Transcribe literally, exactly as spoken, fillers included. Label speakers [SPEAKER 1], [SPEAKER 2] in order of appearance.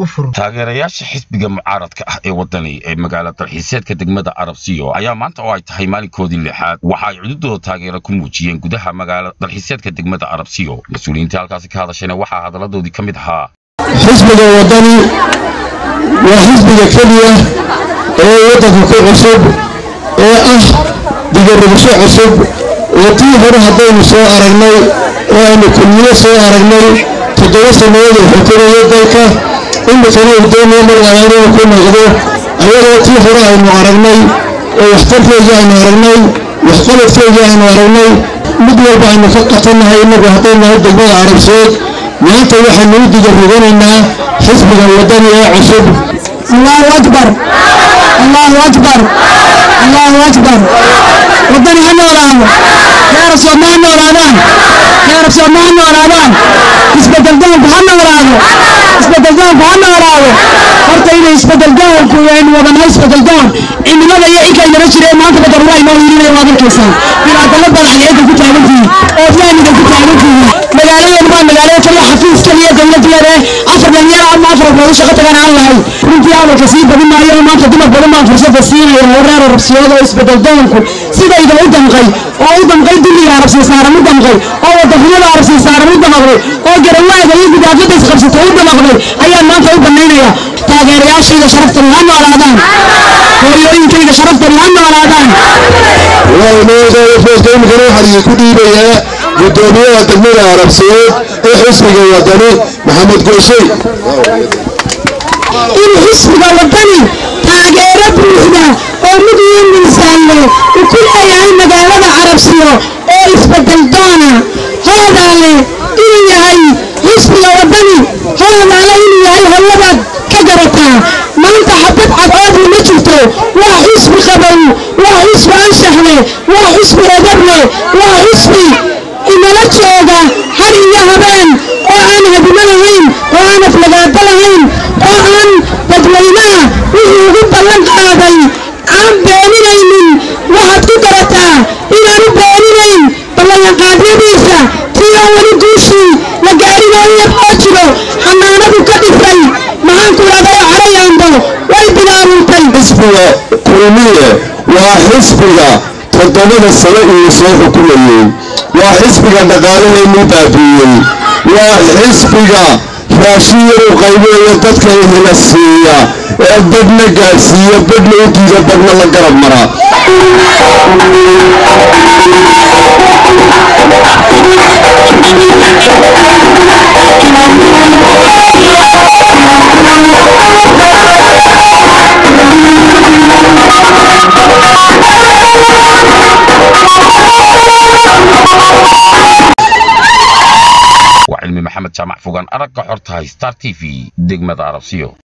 [SPEAKER 1] furo
[SPEAKER 2] taageerayaasha xisbiga mucaaradka ah ee wadani ee magaalada dalxiiseedka degmada Arabsiyo ayaa maanta oo ay tahay maalinkoodii lixaad waxa ay cududooda taageero ku muujiyeen gudaha magaalada dalxiiseedka degmada Arabsiyo mas'uuliyiinta halkaas ka hadashayna waxa hadaladoodii kamid ahaa
[SPEAKER 3] xisbiga wadani waa xisbiga kaliya ee wadanka ku cusub ee ah digarabasho cusub oo tii hore haddaynu soo aragnay oo aynu kulmiye soo aragnay toddoba sanadood oo xukumayay dalka imikana uu doonayo mar labaad inuu ku noqdo ayadoo tii hore aynu aragnay oo waxtarkeedii aynu aragnay waxqabadkeedii aynu aragnay mid walba aynu ka qatannahay inagu haddaynu nahay degmada Arabsiyood maanta waxaynu u digarroganaynaa xisbiga wadani ee cusub
[SPEAKER 1] allahu akbar allahu akbar allahu akbar wadani ha noolaado reer Soomaali noolaadaan reer Soomaali noolaadaan isbeddeldoonku ha noolaado isbeddeldoonku ha noolaado horta inay isbeddeldoonku aynu wadanahay isbeddeldoon cimilada iyo inka inala jireen maanta badar waa inoo hirinaya waad arkaysaa bilaadala badaxyeeda ku taagantihiin oo faaniga ku taagantihiin magaalada waa magaalada kaliya xafiis kaliya dowladda afar dhalinyaro ama afar boqol shaqo tagaan aan lahayn runtii amarka sii badin maayo maanta dumar badan baan fursada siinaya oo reer Arabsiyood oo isbeddeldoonku sidayda u damqay oo u damqay dunida Arabsiyo saaran u damqay oo wadamada Arabsiyo saaran u damqay oo garawaaga iyo gudaafada isqabsatay u damqay ayaa maanta u banaynaya taageerayaashayda sharafta ha noolaadaan hooyooyinkayda sharafta ha noolaadaan
[SPEAKER 3] waa meesha foosteen garow xariir ku dhiibaya gudoomiyaha degmada Arabsiyood ee xisbiga wadani Maxamed Gooshay
[SPEAKER 1] in xisbiga wadani taageero buuxda oo mid weyn miisaanle uu ku leeyahay magaalada Arabsiyo oo isbeddeldoona hoodaale inuu yahay xisbiga wadani hoodaale inuu yahay hawadaad ka garataa maanta xabad cadcad ma jirto waa xisbi qabow waa xisbi anshaxle waa xisbi edable waa xisbi inala jooga har iyo habeen oo aan hadimo lahayn oo aan aflagaado lahayn oo aan dadweynaha wixii ugu ballan qaaday aan beeninaynin waxaad ku garataa inaan u beeninayn ballanqaadyadiisa tii oo weli guushii la gaarinayo oo jiro xanaanadu ka dhifay maxaan ku idhahdaa carayaanbo way bilaabantay
[SPEAKER 3] xisbiga kulmiye waa xisbiga toddobada sano iyo soo xukumayay waa xisbiga dhaqaalaheenu baabiiyey waa xisbiga raashin u qaybeeyo dadka ehla siiya ee badna gaarsiiya badna u diida badna la garab mara
[SPEAKER 2] وعلمي محمد جامع فوقان أرقى حرطها ستار تي في دقمة عربسيو.